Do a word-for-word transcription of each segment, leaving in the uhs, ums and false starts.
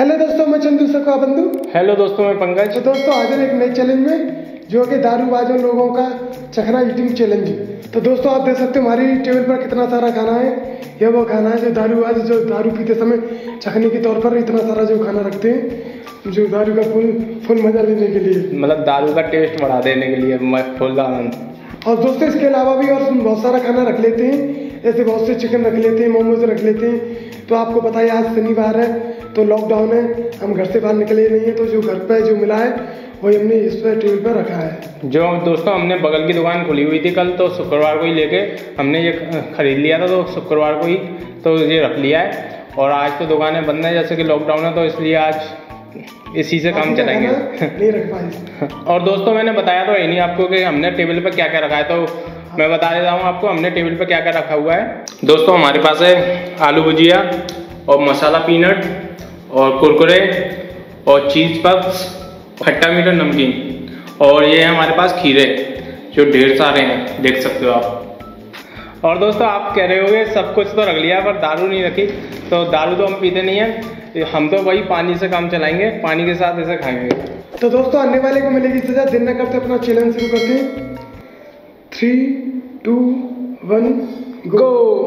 Hello दोस्तों, मैं चंदू सका बंधु। हेलो दोस्तों, मैं पंकज। तो दोस्तों हाजिर एक नए चैलेंज में, जो कि दारूबाजों लोगों का चखना ईटिंग चैलेंज। तो दोस्तों आप देख सकते हो हमारी टेबल पर कितना सारा खाना है। यह वो खाना है जो दारूबाज जो दारू पीते समय चखने के तौर पर इतना सारा जो खाना रखते हैं, जो दारू का फुल फुल मजा लेने के लिए, मतलब दारू का टेस्ट बढ़ा देने के लिए फुल आनंद। और दोस्तों इसके अलावा भी और बहुत सारा खाना रख लेते हैं, जैसे बहुत से चिकन रख लेते हैं, मोमोज रख लेते हैं। तो आपको पता है आज शनिवार है, तो लॉकडाउन है, हम घर से बाहर निकले नहीं है, तो जो घर पे जो मिला है वही हमने इस पर टेबल पर रखा है। जो दोस्तों हमने बगल की दुकान खुली हुई थी कल, तो शुक्रवार को ही लेके हमने ये खरीद लिया था, तो शुक्रवार को ही तो ये रख लिया है। और आज तो दुकानें बंद है, जैसे कि लॉकडाउन है, तो इसलिए आज इसी से काम चलाएंगे। नहीं रख पाए। और दोस्तों मैंने बताया तो है नहीं आपको कि हमने टेबल पर क्या क्या रखा है, तो मैं बता देता हूँ आपको हमने टेबल पर क्या क्या रखा हुआ है। दोस्तों हमारे पास है आलू भुजिया और मसाला पीनट और कुरकुरे और चीज़ पफ्स, खट्टा मीठा नमकीन, और ये है हमारे पास खीरे जो ढेर सारे हैं, देख सकते हो आप। और दोस्तों आप कह रहे होगे सब कुछ तो रख लिया पर दारू नहीं रखी, तो दारू तो हम पीते नहीं हैं, हम तो वही पानी से काम चलाएंगे, पानी के साथ ऐसे खाएंगे। तो दोस्तों आने वाले को मिलेगी सजा। दिन न करते अपना चैलेंज शुरू करते हैं। Three two one go.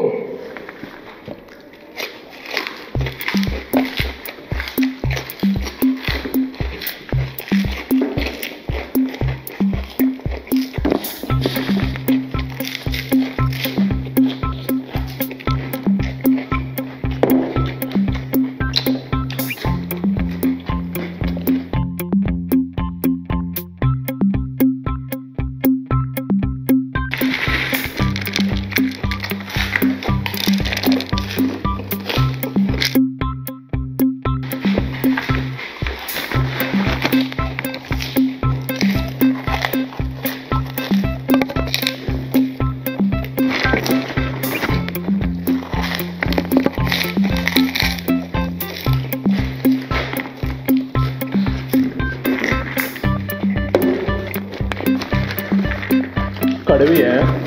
कड़वी है।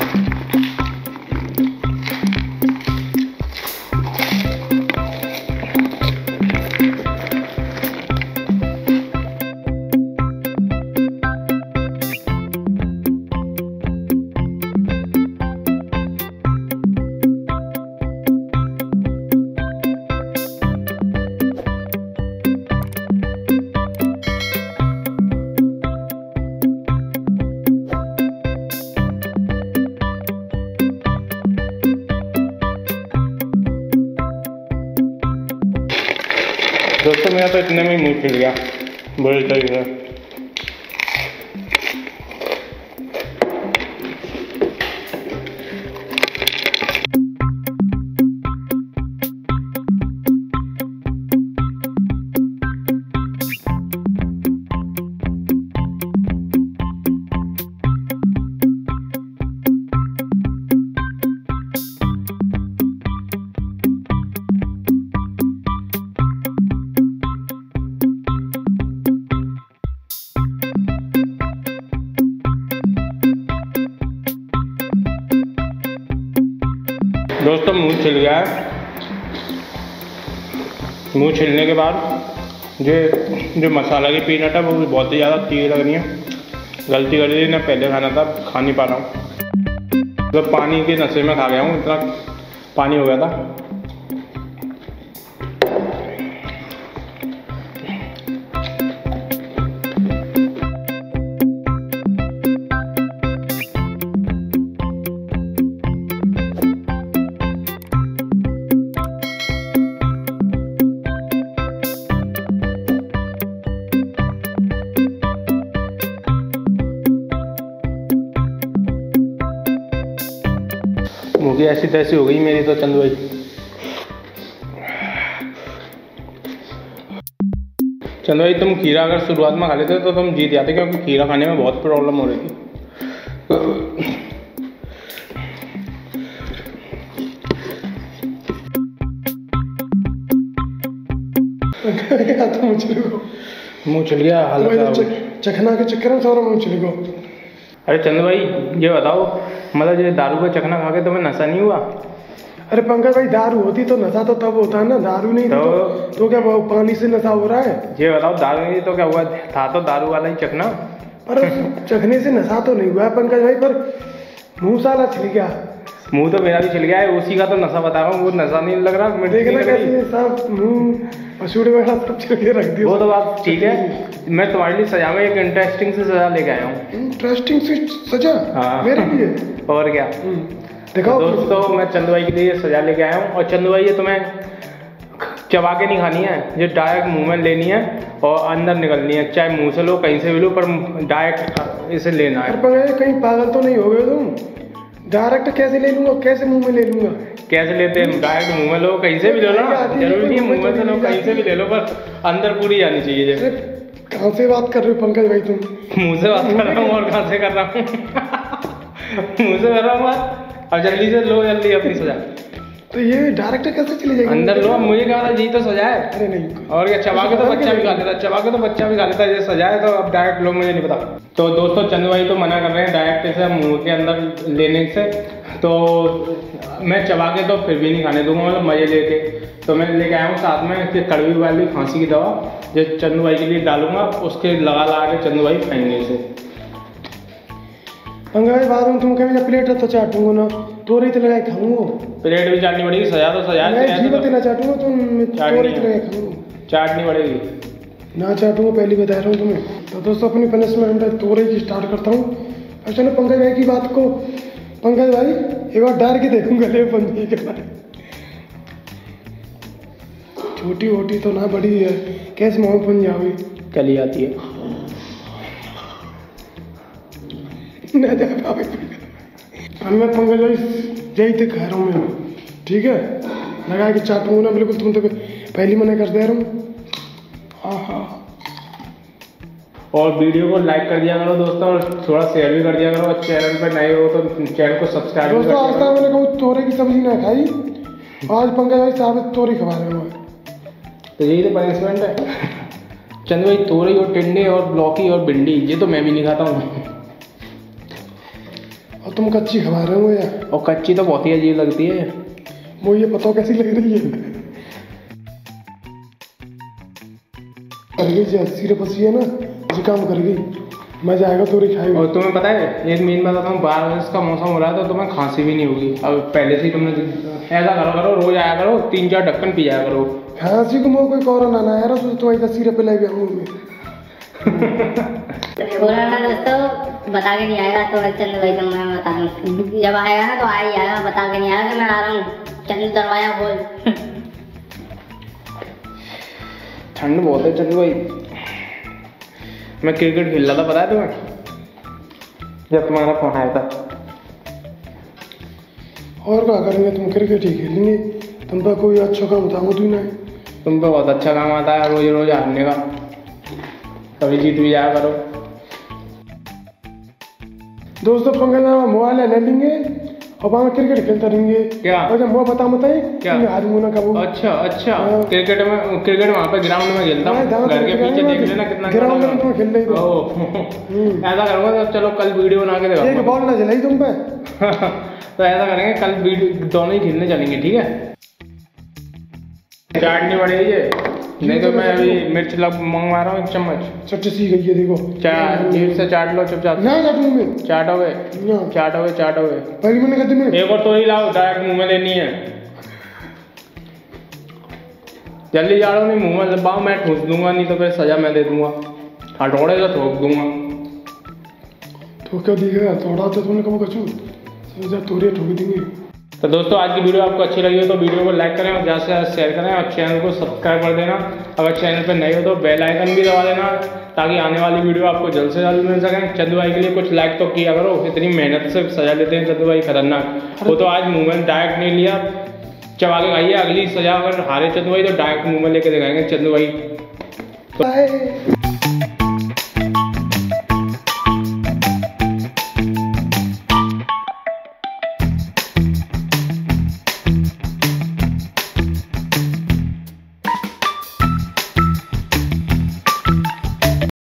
दोस्तों मेरा तो इतने में ही मुँह खिल गया बुरी तरीके से। दोस्तों मुंह छिल गया है। मुंह छिलने के बाद जो जो मसाला की पीनट है वो भी बहुत ही ज़्यादा तीखी लग रही है। गलती कर दी, ना पहले खाना था, खा नहीं पा रहा हूँ, तो पानी के नशे में खा गया हूँ, इतना पानी हो गया था। मुझे ऐसी तैसी हो गई मेरी तो चंदू भाई। चंदू भाई तुम खीरा अगर शुरुआत में खा लेते तो तुम जीत जाते, क्योंकि खीरा खाने में बहुत प्रॉब्लम हो रही थी। तो मुँह चल गया, हालत चखना के चक्कर में सारा मुँह चल गया। अरे चंदू भाई ये बताओ, मतलब ये दारू का चखना खा के तुम्हें नशा नहीं हुआ? अरे पंकज भाई दारू होती तो नशा तो तब होता है ना, दारू नहीं तो, तो, तो क्या पानी से नशा हो रहा है? ये बताओ दारू नहीं तो क्या हुआ, था तो दारू वाला ही चखना। पर चखने से नशा तो नहीं हुआ है पंकज भाई, पर मुँह साला छिल गया। मुंह तो मेरा भी छिल गया है, उसी का तो नशा बता रहा हूँ, वो नशा नहीं लग रहा। देखना कैसे सब मुँह पसूड़े वगैरह सब छिल के रख दिया। वो तो बात ठीक है, मैं तुम्हारे लिए सजा में एक इंटरेस्टिंग से सजा लेके आया हूँ। इंटरेस्टिंग से सजा? हाँ मेरे लिए। और क्या दिखाओ। दोस्तों मैं चंदू भाई के लिए सजा लेके आया हूँ, और चंदू भाई ये तुम्हें चबा के नहीं खानी है, ये डायरेक्ट मुंह में लेनी है और अंदर निकलनी है, चाहे मुंह से लो कहीं से भी लो, पर डायरेक्ट इसे लेना है। पर कहीं पागल तो नहीं हो गए तुम? डायरेक्ट कैसे ले लूंगा, कैसे मुंह में ले लूंगा? कैसे लेते हैं? डायरेक्ट मुंह में लो, कहीं से भी ले लो ना, जरूरी नहीं है मुंह में से लो, कहीं से भी ले लो, पर अंदर पूरी जानी चाहिए। कहाँ से बात कर रहे हो पंकज भाई तुम? मुंह से बात कर रहा हूँ, और कहाँ से कर रहा हूँ? मुंह से कर रहा हूँ बात। अब जल्दी से लो, जल्दी अपनी सजा। तो ये डायरेक्ट कैसे चली जाएगी? अंदर लो, मुझे क्या पता, यही तो सजा है। अरे नहीं, और क्या, चबा के तो बच्चा भी खा लेता, चबा के तो बच्चा भी खा लेता है, ये सजा है। तो अब डायरेक्ट लो, मुझे नहीं पता। तो दोस्तों चंदू भाई तो मना कर रहे हैं डायरेक्ट इसे मुंह के अंदर लेने से, तो मैं चबा के तो फिर भी नहीं खाने दूंगा, मतलब मजे लेके। तो मैं लेके आया हूँ साथ में कड़वी वाली खांसी की दवा, जो चंदू भाई के लिए डालूंगा, उसके लगा लगा के चंदू भाई खाएंगे इसे। पंकज भाई बाद में तुम कभी प्लेट तो चाटूंगा ना, तो रही तो लगाए खाऊंगा। प्लेट भी चाटनी पड़ेगी, सजा तो सजा है, ना चाटूंगा तो तोरी तो लगाए खाऊंगा। चाटनी पड़ेगी ना, चाटूंगा पहले बता रहा हूँ तुम्हें। तो दोस्तों अपनी पनिशमेंट तोरे की स्टार्ट करता हूँ। अब चलो पंकज भाई की बात को, पंकज भाई एक बार डर के देखूंगा ले पंजे के बारे। छोटी वोटी तो ना बड़ी है, कैसे मुँह बन जाओगी? चली जाती है ना जा पावे। अब मैं पंकज भाई यही तो कह रहा हूँ मैं, ठीक है? लगा के चाटूंगा ना बिल्कुल, तुम तो पहली मना कर दे रहा हूँ। हाँ हाँ, और वीडियो को लाइक कर दिया करो दोस्तों, और थोड़ा शेयर भी कर दिया करो, और चैनल पर नए हो तो चैनल को सब्सक्राइब दोस्तों। आज तक मैंने कहूँ तोरे की सब्जी ना खाई, आज पंकज भाई साबित तोरी खवा रहे हैं। तो यही तो पनिशमेंट है। चंदू भाई तोरी और टिंडे और लौकी और भिंडी, ये तो मैं भी नहीं खाता हूँ। और तुम कच्ची खवा रहे हो यार? और कच्ची तो बहुत ही अजीब लगती है। वो ये पता कैसी लग रही है? कर गई सिर्फ बसी है ना, जी काम कर गई, मजा आएगा तोरी खाएगी। और तुम्हें पता है एक मेन बताता हूँ, बारिश का मौसम हो रहा है तो तुम्हें खांसी भी नहीं होगी। अब पहले से ही तुमने ऐसा करो करो रोज आया करो, तीन चार ढक्कन पी जाया करो। खांसी को मुँह कोई कोरोना ना आया तो तुम्हारी सिरप पे लग गया मुँह में। कोरोना दोस्तों बता के नहीं आएगा, तो चंदू भाई तो मैं बता दूँ, जब आएगा ना तो आ ही आएगा, बता के नहीं आएगा कि मैं आ रहा हूँ। चंदू दरवाजा खोल। ठंड बहुत है चंदू भाई। मैं क्रिकेट खेल रहा था, पता है तुम्हें, जब तुम्हारा फोन आया था। और क्या करेंगे, तुम क्रिकेट ही खेलेंगे, तुम पर कोई अच्छा काम बताऊँ तू ना। तुम पे बहुत अच्छा काम आता है रोज रोज हारने का, कभी जीत भी जाया करो। दोस्तों पंकज मोबाइल ले लेंगे और वहाँ क्रिकेट खेलते रहेंगे। क्या? और जब वो बता बताइए क्या हारूंगा ना कबू। अच्छा अच्छा, क्रिकेट में क्रिकेट वहाँ पे ग्राउंड में खेलता हूँ, घर के पीछे देख लेना कितना ग्राउंड में तुम खेल रही हो। ऐसा करूँगा तो चलो कल वीडियो बना के देखो। एक बॉल ना चलाई तुम पे। तो ऐसा करेंगे कल वीडियो दोनों ही खेलने चलेंगे, ठीक है? चाटनी पड़ेगी ये, नहीं तो मैं अभी मिर्च लग मंगवा रहा हूँ एक चम्मच। चट सी गई है देखो, चाट ढेर से चाट लो चुपचाप। ना चाटूं मैं। चाटोगे चाटोगे चाटोगे। पहले मैंने कहते मैं एक और तोरी लाओ, डायरेक्ट मुंह में लेनी है। जल्दी जाओ, नहीं मुंह में दबाओ, मैं ठूस दूंगा, नहीं तो फिर सजा मैं दे दूंगा, हटोड़े का ठोक दूंगा। तो क्या दिखेगा, थोड़ा तो तुमने कब कचू सजा तोरे ठोक देंगे। तो दोस्तों आज की वीडियो आपको अच्छी लगी हो तो वीडियो को लाइक करें और ज़्यादा से ज़्यादा शेयर करें, और चैनल को सब्सक्राइब कर देना। अगर चैनल पर नए हो तो बेल आइकन भी दबा देना, ताकि आने वाली वीडियो आपको जल्द से जल्द मिल सके। चंदू भाई के लिए कुछ लाइक तो किया करो, इतनी मेहनत से सजा लेते हैं चंदू भाई, खतरनाक। वो तो आज मुँह में डायरेक्ट नहीं लिया, चबा के खाइए। अगली सजा अगर हारे चंदू भाई तो डायरेक्ट मुँह में लेके दिखाएंगे चंदू भाई।